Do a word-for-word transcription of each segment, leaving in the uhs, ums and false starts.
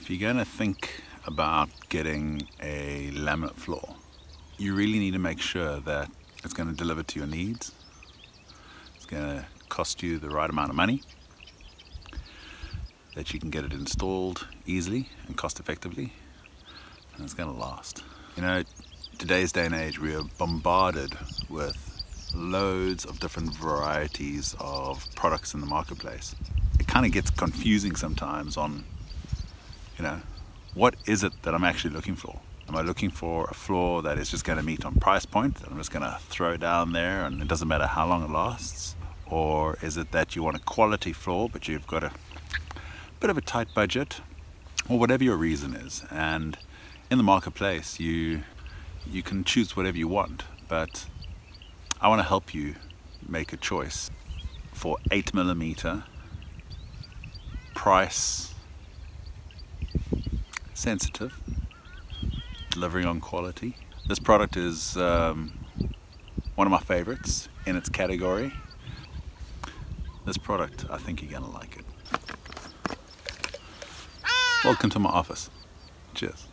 If you're going to think about getting a laminate floor, you really need to make sure that it's going to deliver to your needs. It's going to cost you the right amount of money, that you can get it installed easily and cost effectively, and it's going to last. You know, today's day and age, we are bombarded with loads of different varieties of products in the marketplace. It kind of gets confusing sometimes on, you know, what is it that I'm actually looking for? Am I looking for a floor that is just going to meet on price point, that I'm just going to throw down there and it doesn't matter how long it lasts? Or is it that you want a quality floor but you've got a bit of a tight budget, or whatever your reason is? And in the marketplace, you you can choose whatever you want, but I want to help you make a choice for eight millimeter, price sensitive, delivering on quality. This product is um, one of my favorites in its category. This product, I think you're gonna like it. Welcome to my office. Cheers.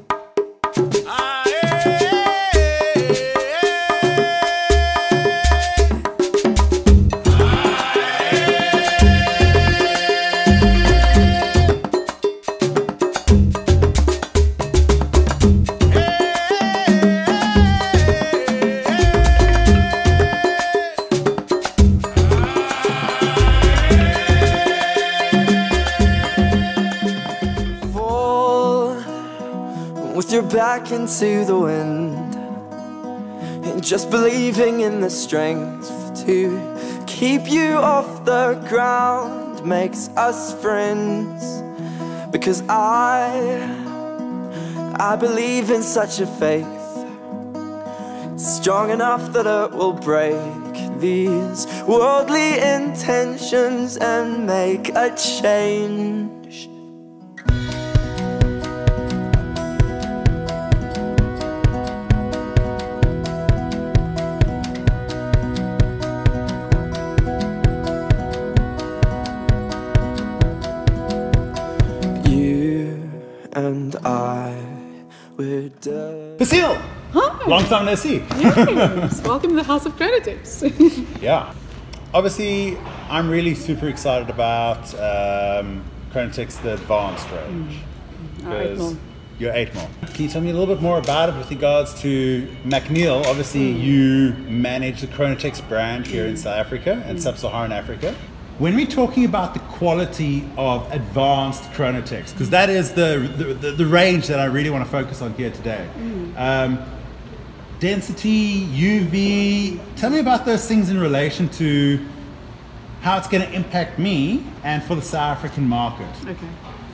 With your back into the wind, and just believing in the strength to keep you off the ground makes us friends. Because I, I believe in such a faith, strong enough that it will break these worldly intentions and make a change. And I would uh... Hecéle! Hi! Long time no see. Yes, welcome to the House of Kronotex. Yeah. Obviously, I'm really super excited about um, Kronotex the Advanced range. Mm. Our eight mil. Your eight mil. Can you tell me a little bit more about it with regards to MacNeil? Obviously, mm. you manage the Kronotex brand here mm. in South Africa and mm. Sub-Saharan Africa. When we're talking about the quality of advanced Kronotex, because that is the, the, the, the range that I really want to focus on here today. Mm. Um, density, U V, tell me about those things in relation to how it's going to impact me and for the South African market. Okay.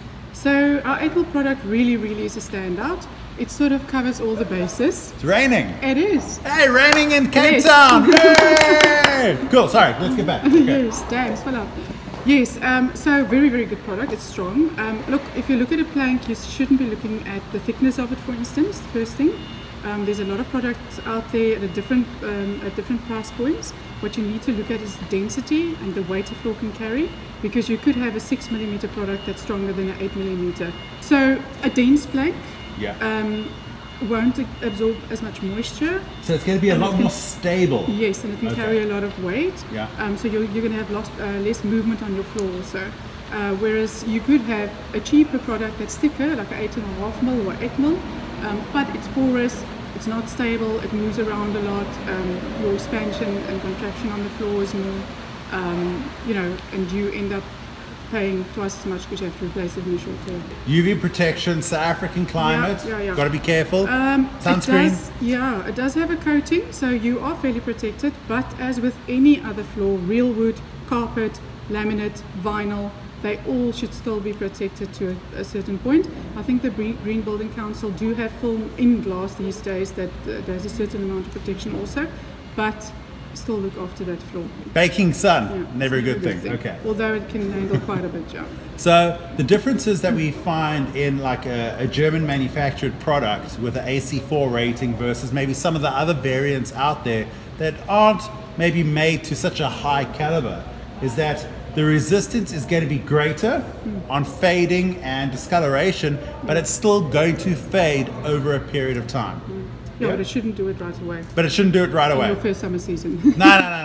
So our eight mil product really, really is a standout. It sort of covers all the bases. It's raining. It is. Hey, raining in Cape Yes. Town. Yay! Cool, sorry, let's get back. Okay. Yes, damn, full up. Yes, um, so very, very good product. It's strong. Um, look, if you look at a plank, you shouldn't be looking at the thickness of it, for instance, the first thing. Um, there's a lot of products out there at a different, um, at different price points. What you need to look at is the density and the weight a floor can carry, because you could have a six millimeter product that's stronger than an eight millimeter. So a dense plank Yeah. um, won't absorb as much moisture. So it's going to be a and lot can, more stable. Yes, and it can Okay. carry a lot of weight. Yeah. Um, so you're, you're going to have lost, uh, less movement on your floor also. Uh, whereas you could have a cheaper product that's thicker, like an eight and a half mil or eight mil, um, but it's porous, it's not stable, it moves around a lot. Um, your expansion and contraction on the floor is more, um, you know, and you end up paying twice as much because you have to replace it in a short term. U V protection, South African climate. Yeah, yeah, yeah. Got to be careful. Um, Sunscreen. It does, yeah, it does have a coating, so you are fairly protected. But as with any other floor, real wood, carpet, laminate, vinyl, they all should still be protected to a, a certain point. I think the Green Building Council do have film in glass these days that uh, there's a certain amount of protection also, but still look after that floor. Baking sun, Yeah, never a it's good, never thing. Okay. Although it can handle quite a bit, yeah. So the differences that we find in like a, a German manufactured product with an A C four rating versus maybe some of the other variants out there that aren't maybe made to such a high caliber is that the resistance is going to be greater mm. on fading and discoloration, but it's still going to fade over a period of time. Mm. Yeah, yeah, but it shouldn't do it right away. But it shouldn't do it right away. In your first summer season. No, no, no.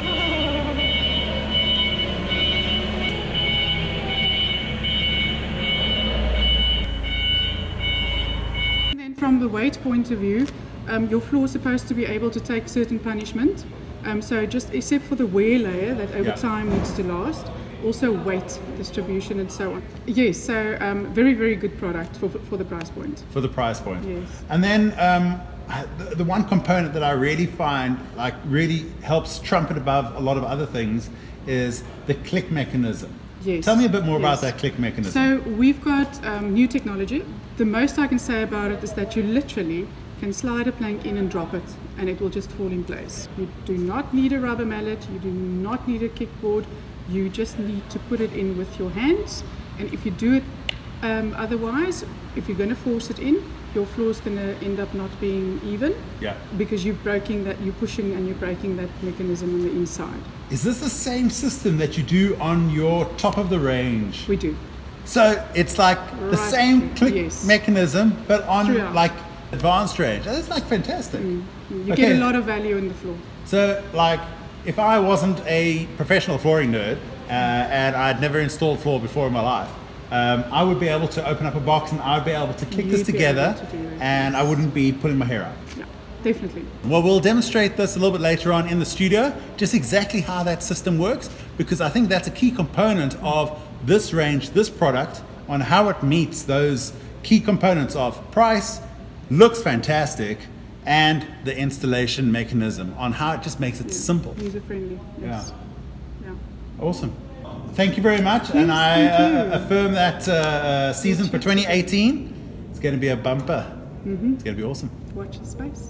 And then from the weight point of view, um, your floor is supposed to be able to take certain punishment. Um, so just except for the wear layer that over yeah. time needs to last. Also weight distribution and so on. Yes, so um, very, very good product for, for the price point. For the price point. Yes. And then um, the, the one component that I really find like really helps trump it above a lot of other things is the click mechanism. Yes. Tell me a bit more yes. about that click mechanism. So we've got um, new technology. The most I can say about it is that you literally can slide a plank in and drop it and it will just fall in place. You do not need a rubber mallet, you do not need a kickboard. You just need to put it in with your hands, and if you do it um, otherwise, if you're going to force it in, your floor is going to end up not being even. Yeah. Because you're breaking that, you're pushing and you're breaking that mechanism on the inside. Is this the same system that you do on your top of the range? We do. So it's like right. the same click yes. mechanism, but on Throughout. like advanced range. That's like fantastic. Mm. You okay. get a lot of value in the floor. So like, if I wasn't a professional flooring nerd uh, and I'd never installed floor before in my life, um, I would be able to open up a box and I'd be able to click You'd this together to and I wouldn't be pulling my hair out. Yeah, definitely. Well, we'll demonstrate this a little bit later on in the studio, just exactly how that system works, because I think that's a key component of this range, this product, on how it meets those key components of price, looks fantastic, and the installation mechanism, on how it just makes it yeah. simple. User friendly. Yes. Yeah. Yeah. Awesome. Thank you very much. Yes, and I thank uh, affirm that uh, season for twenty eighteen is going to be a bumper. Mm-hmm. It's going to be awesome. Watch the space.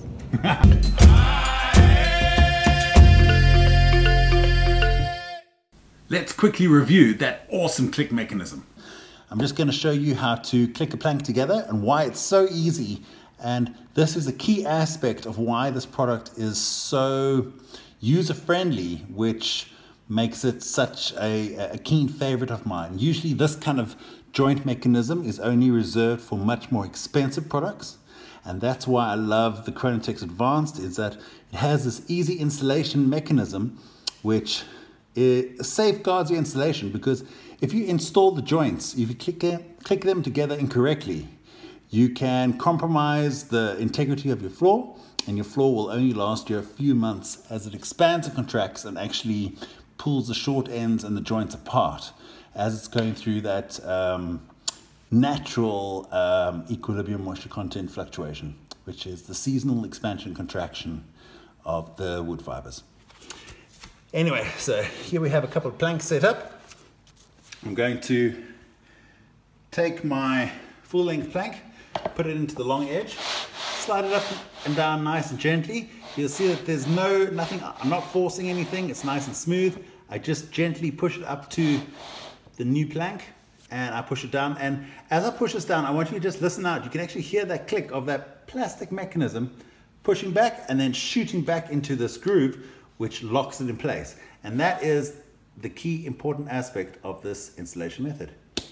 Let's quickly review that awesome click mechanism. I'm just going to show you how to click a plank together and why it's so easy. And this is a key aspect of why this product is so user-friendly, which makes it such a, a keen favorite of mine. Usually this kind of joint mechanism is only reserved for much more expensive products. And that's why I love the Kronotex Advanced, is that it has this easy installation mechanism, which it safeguards your installation, because if you install the joints, if you click, click them together incorrectly, you can compromise the integrity of your floor, and your floor will only last you a few months as it expands and contracts and actually pulls the short ends and the joints apart as it's going through that um, natural um, equilibrium moisture content fluctuation, which is the seasonal expansion contraction of the wood fibers. Anyway, so here we have a couple of planks set up. I'm going to take my full length plank, put it into the long edge, slide it up and down nice and gently. You'll see that there's no, nothing, I'm not forcing anything, it's nice and smooth. I just gently push it up to the new plank and I push it down. And as I push this down, I want you to just listen out. You can actually hear that click of that plastic mechanism pushing back and then shooting back into this groove, which locks it in place. And that is the key important aspect of this installation method.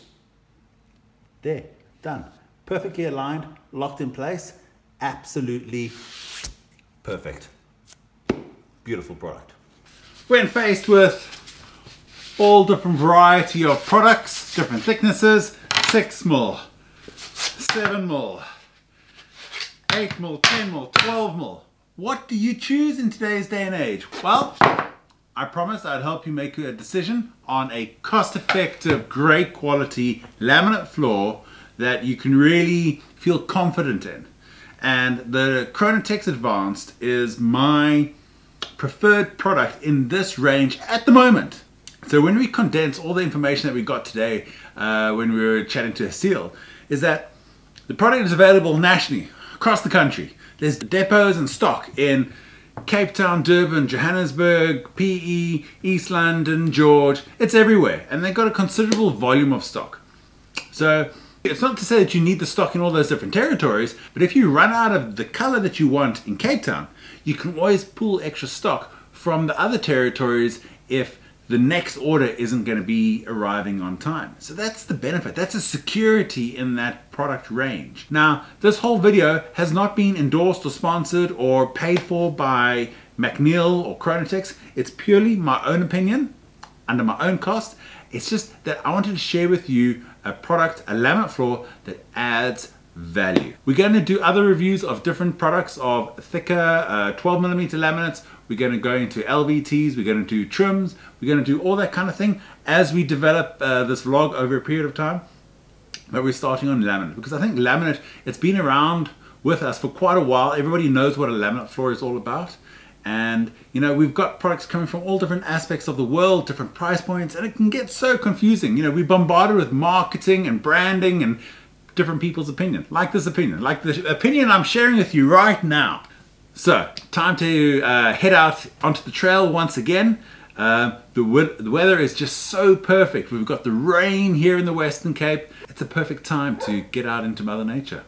There, done. Perfectly aligned, locked in place, absolutely perfect. Beautiful product. When faced with all different variety of products, different thicknesses, six mil, seven mil, eight mil, ten mil, twelve mil, what do you choose in today's day and age? Well, I promised I'd help you make a decision on a cost-effective, great quality laminate floor that you can really feel confident in. And the Kronotex Advanced is my preferred product in this range at the moment. So when we condense all the information that we got today uh, when we were chatting to Hecéle, is that the product is available nationally, across the country. There's depots and stock in Cape Town, Durban, Johannesburg, P E, East London, George. It's everywhere, and they've got a considerable volume of stock. So it's not to say that you need the stock in all those different territories, but if you run out of the color that you want in Cape Town, you can always pull extra stock from the other territories if the next order isn't going to be arriving on time. So that's the benefit. That's a security in that product range. Now, this whole video has not been endorsed or sponsored or paid for by MacNeil or Kronotex. It's purely my own opinion, under my own cost. It's just that I wanted to share with you a product, a laminate floor that adds value. We're going to do other reviews of different products of thicker uh, twelve millimeter laminates. We're going to go into L V Ts, we're going to do trims, we're going to do all that kind of thing as we develop uh, this vlog over a period of time. But we're starting on laminate because I think laminate, it's been around with us for quite a while. Everybody knows what a laminate floor is all about. And you know, we've got products coming from all different aspects of the world, different price points, and it can get so confusing. You know, we're bombarded with marketing and branding and different people's opinion, like this opinion, like the opinion I'm sharing with you right now. So, time to uh, head out onto the trail once again. Uh, the, the weather is just so perfect. We've got the rain here in the Western Cape. It's a perfect time to get out into Mother Nature.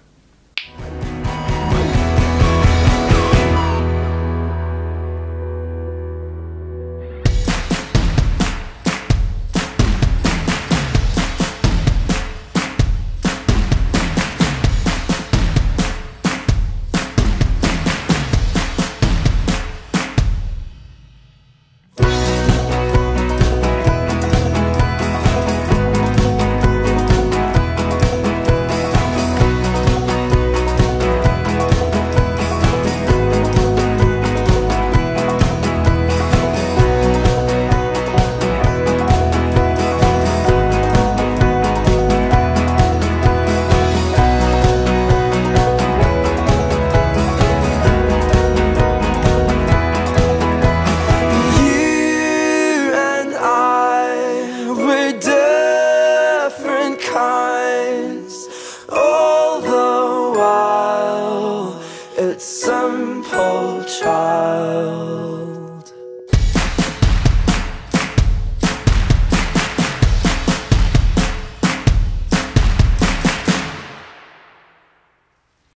All the while, it's simple child.